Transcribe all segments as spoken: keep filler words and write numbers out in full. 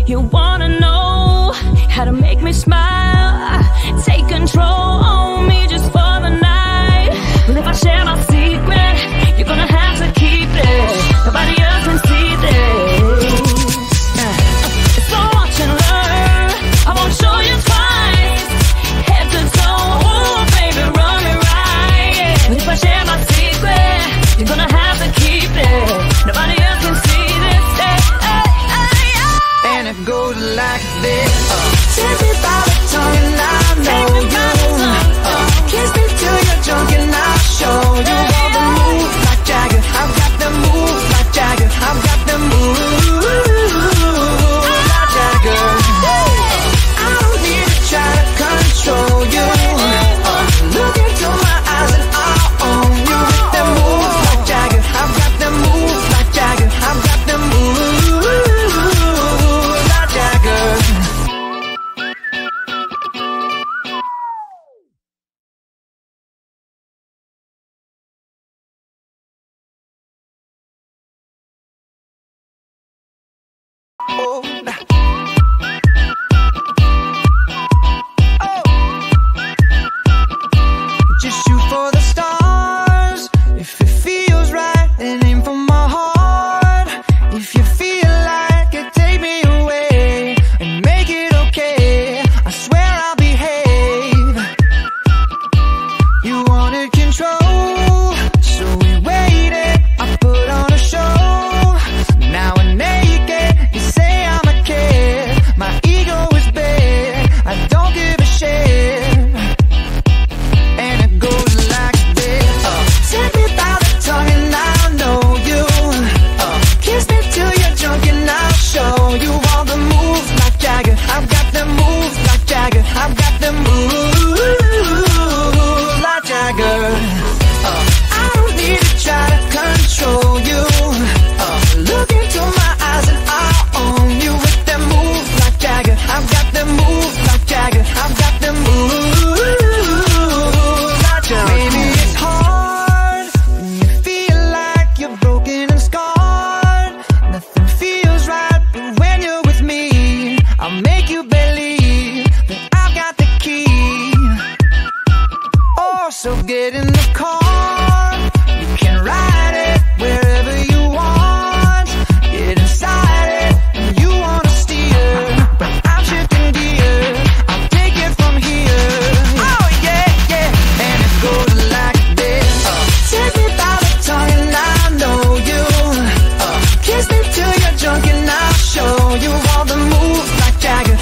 You wanna know how to make me smile, take control on me just for the night. Well, if I share my secret, you're gonna have to keep it. Nobody else can see this. So watch and learn, I won't show you twice. Head to toe, ooh, baby, run it right. But if I share my secret, you're gonna have to keep it. Nobody else can see this. Hey, hey, hey, hey. And it goes like this. uh, Take me by the tongue and I know you. uh, Kiss me till you're drunk and I'll show you all the moves like Jagger. I've got the moves like Jagger. I've got the moves like Jagger. I don't need to try to control you. uh, Look into my eyes and I'll own you with the moves like Jagger. I've got the moves like Jagger. I've got the moves like Jagger. Oh, nah. Oh. Just shoot for the stars. If it feels right, then aim for my heart. If you feel like it, take me away and make it okay. I swear I'll behave. You wanted control, so we waited. I put on a show. Now we're naked. You say I'm a kid. My ego is big. I don't give a shit. And it goes like this. uh, Take me by the tongue and I'll know you. uh, Kiss me till you're drunk and I'll show you all the moves like Jagger. I've got the moves like Jagger. I've got the moves like Jagger. uh, I don't need to try to control you. uh, Look into my eyes and I'll own you with the moves like Jagger. I've got the moves like Jagger. I've got the moves like Jagger. Maybe it's hard when you feel like you're broken and scarred. Nothing feels right, but when you're with me, I'll make you believe that I've got the key. Oh, so get in the car. You can ride it wherever you want. Get inside it and you wanna steer, but I'm shifting gears. I'll take it from here. Oh yeah, yeah. And it goes like this. uh, Take me by the tongue and I know you. uh, Kiss me till you're drunk and I'll show you all the moves like Jagger.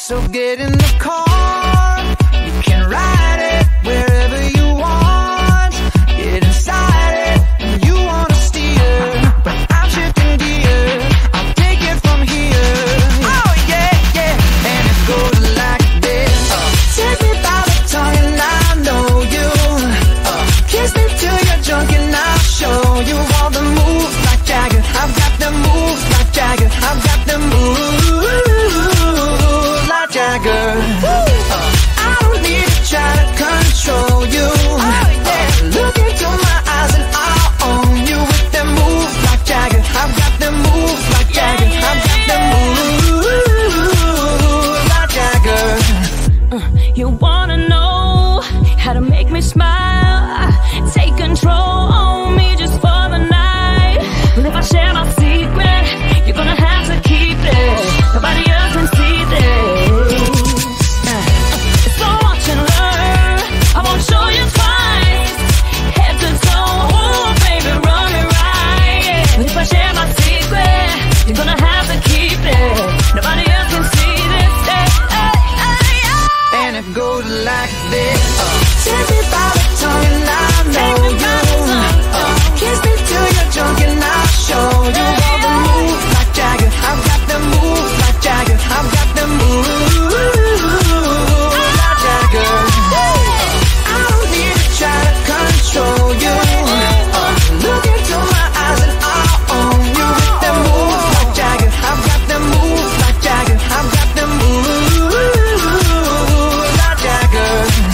So get in the car, you can ride it wherever you want. Get inside it, and you wanna steer, but I'm shifting gear, I'll take it from here. Oh yeah, yeah, and it goes like this. uh, Take me by the tongue and I know you. uh, Kiss me till you're drunk and I'll show you all the moves like Jagger. I've got the moves like Jagger. I've got the moves like Jagger. uh, I don't need to try to control you. oh, yeah. uh, Look into my eyes and I'll own you with them moves like Jagger. I've got them moves like Jagger. I've got them moves like Jagger. Uh, you wanna know how to make me smile? Take control on me just for the night. Well, if I share my secret, you're gonna have to keep it. Nobody else can see this. Uh, so watch and learn. I won't show you twice. Head to toe, ooh, baby, run it right. But if I share my secret, you're gonna have to keep it. Nobody else can see this. Hey, hey, hey, hey. And it goes like this. uh, Take me by the tongue and I know you. uh, Kiss me till you're drunk and I'll show you all the moves like Jagger. I've got the moves like Jagger. I've got the moves like Jagger. uh, I don't need to try to control you. uh, Look into my eyes and I'll own you with the moves like Jagger. I've got the moves like Jagger. I've got the moves like Jagger.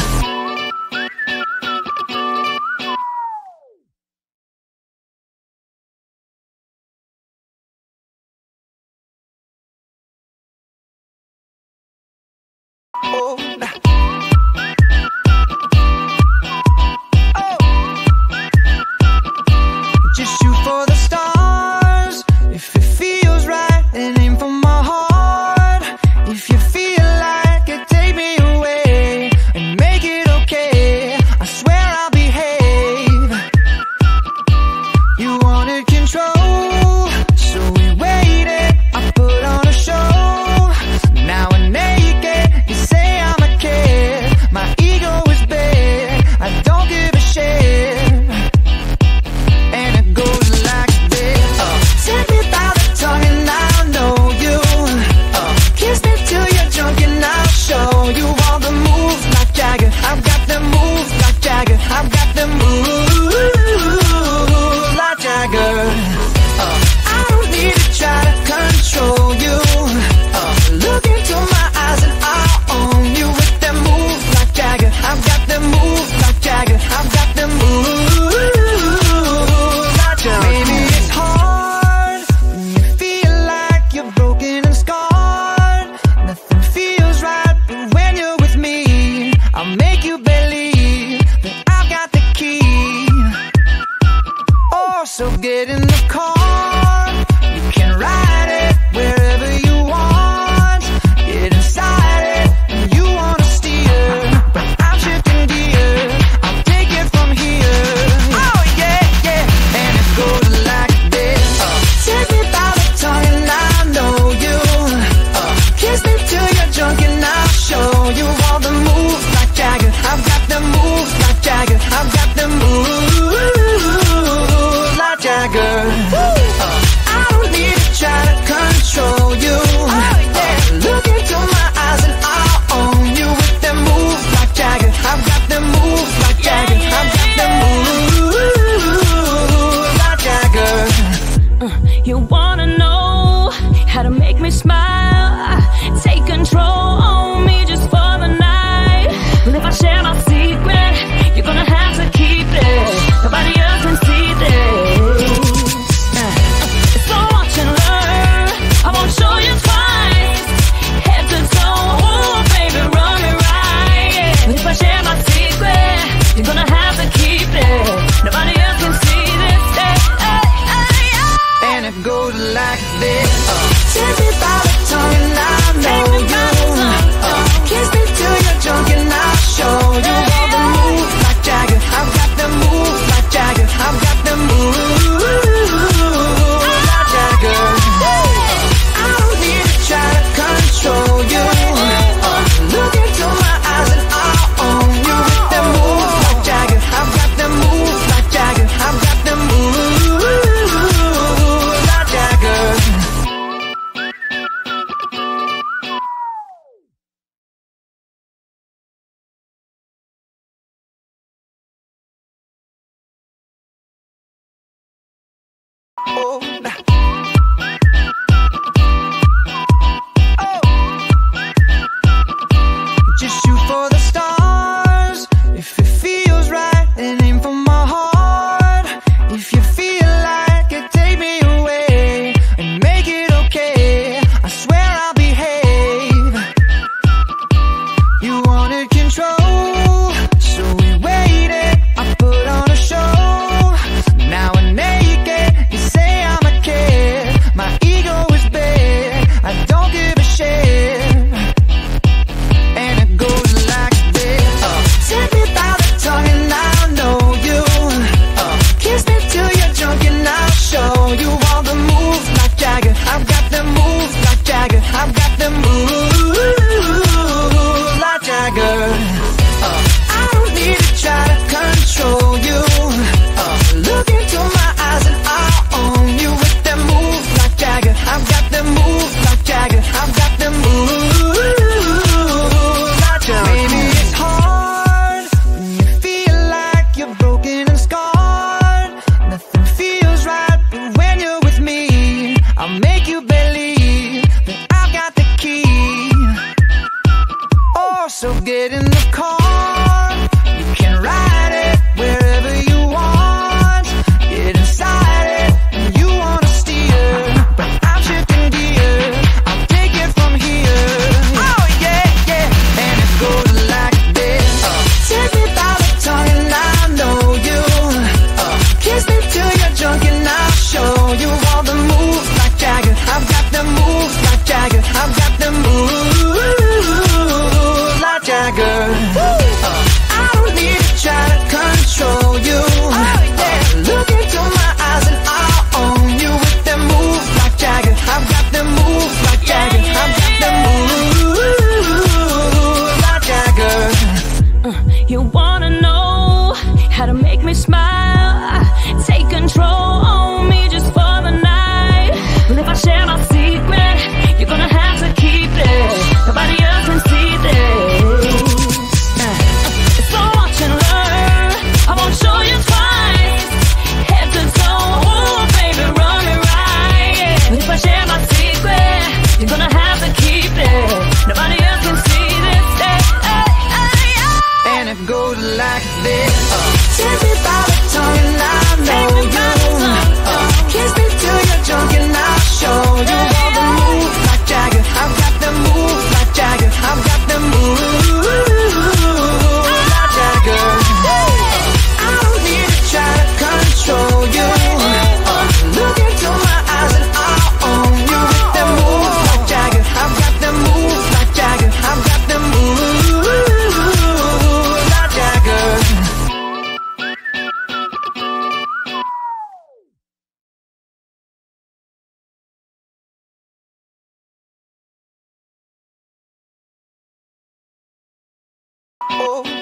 Oh, oh. Just shoot for the stars. If it feels right, then aim for my heart. If you feel like it, take me away and make it okay. I swear I'll behave. You wanted control, so we waited. I put on a show. Now we're naked. You say I'm So get in the car, you can ride it wherever you want. Get inside it, and you wanna steer, but I'm shifting gears, I'll take it from here. Oh yeah, yeah, and it goes like this. uh, Take me by the tongue and I know you. uh, Kiss me till you're drunk and I'll show you all the moves like Jagger. I've got the moves like Jagger. I've got the moves like Jagger. uh, I don't need to try to control you. Oh, yeah. Look into my eyes and I'll own you with them moves like Jagger. I've got them moves like Jagger. I've got them moves like Jagger. You wanna know how to make me smile? Take control on me just for the night. Well, if I share my secret, you're gonna have to keep it. Nobody else can see this. So watch and learn, I won't show you twice. Head to toe, oh baby, run me right. But if I share my secret, you're gonna have to keep it. Nobody else can see this. Hey, hey, hey, hey. And it goes like this. uh, Take me by the tongue and I know you. uh, Kiss me till you're drunk and I'll show you all the moves like Jagger. I've got the moves like Jagger. I've got the moves like Jagger. uh, I don't need to try to control you. uh, Look into my eyes and I'll own you with the moves like Jagger. I've got the moves like Jagger. I've got the moves like Jagger. Oh.